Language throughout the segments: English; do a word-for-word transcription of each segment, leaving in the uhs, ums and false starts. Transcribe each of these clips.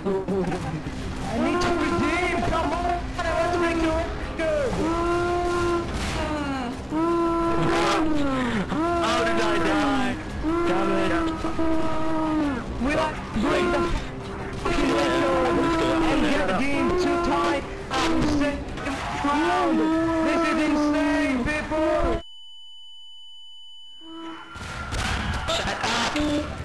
I need to redeem! Come on! I want to make the record! How did I die? Damn it! Will I break the fucking record? And get the game too tight! I'm sick and proud! This is insane, people! Shut up!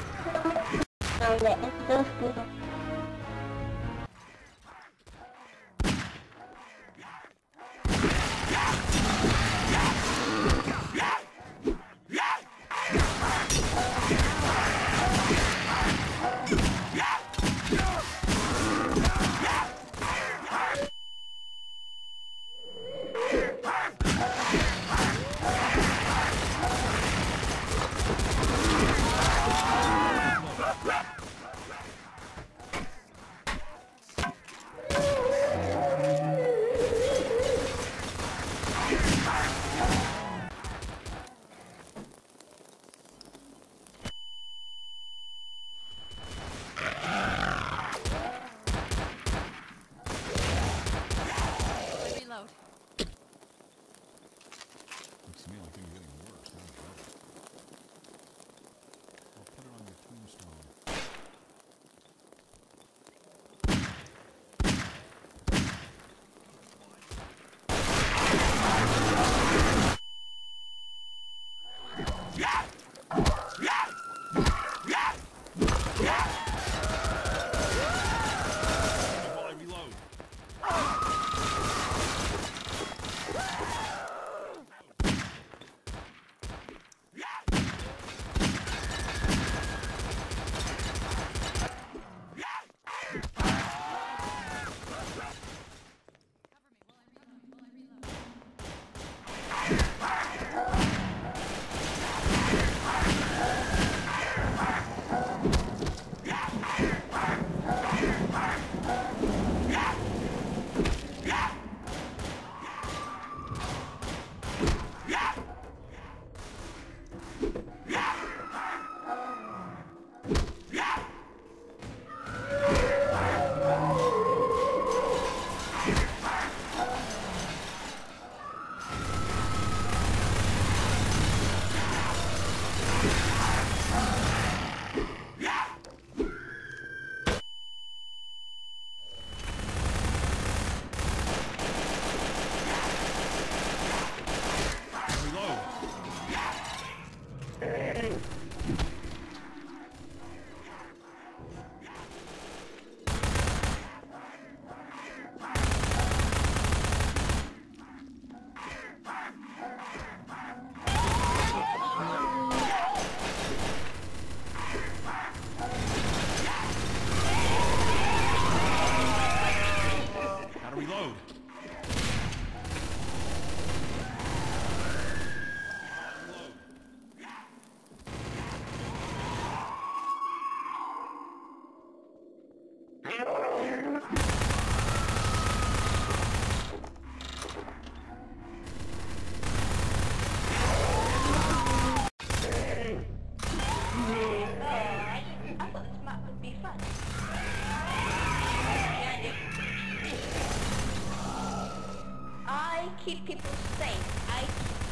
Keep people safe. I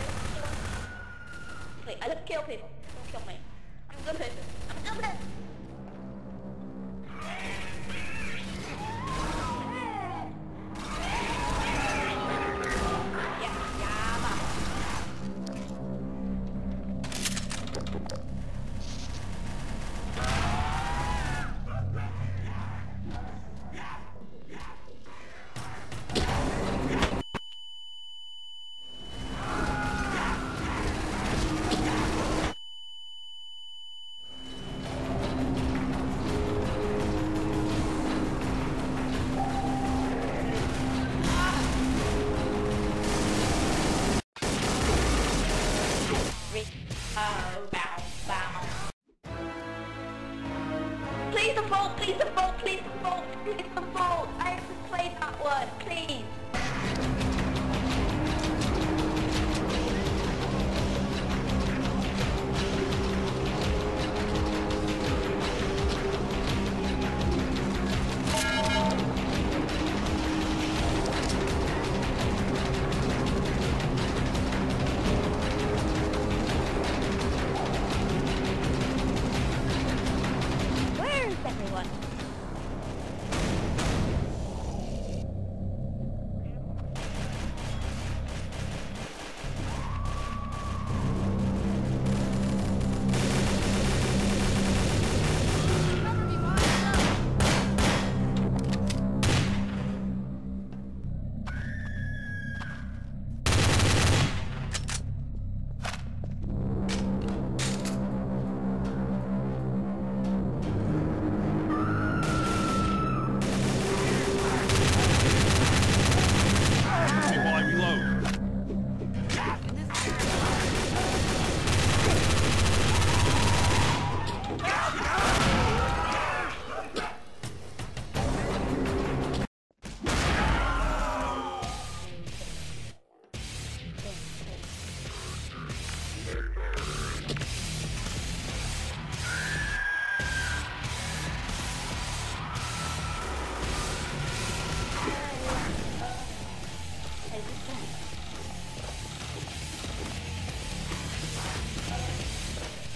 Wait, I don't kill people. Don't kill me. I'm a good person. I'm a good person. Oh, bow, bow. Please default, please default, please default, please default. I have to play that one, please.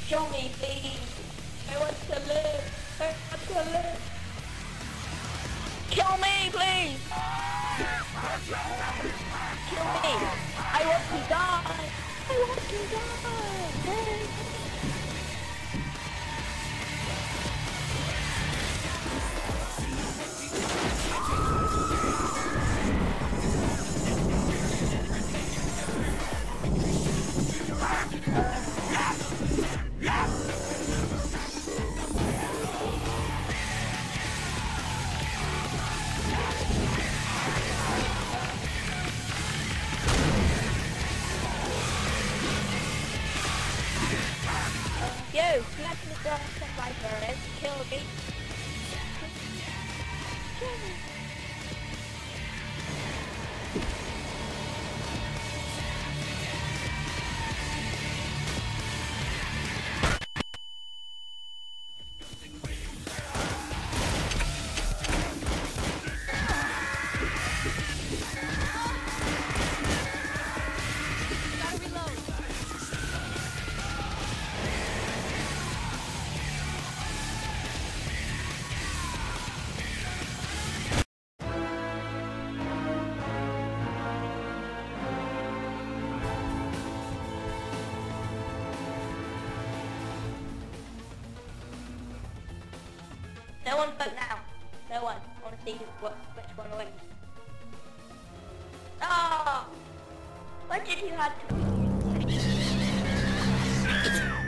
Kill me, please. I want to live. I want to live. Kill me, please. Kill me. I want to die. I want to die. Yo, let me go survivor and kill me. Kill me. No one vote now. No one. I want to see who, what, which one wins. Ah! Oh, why did you have to?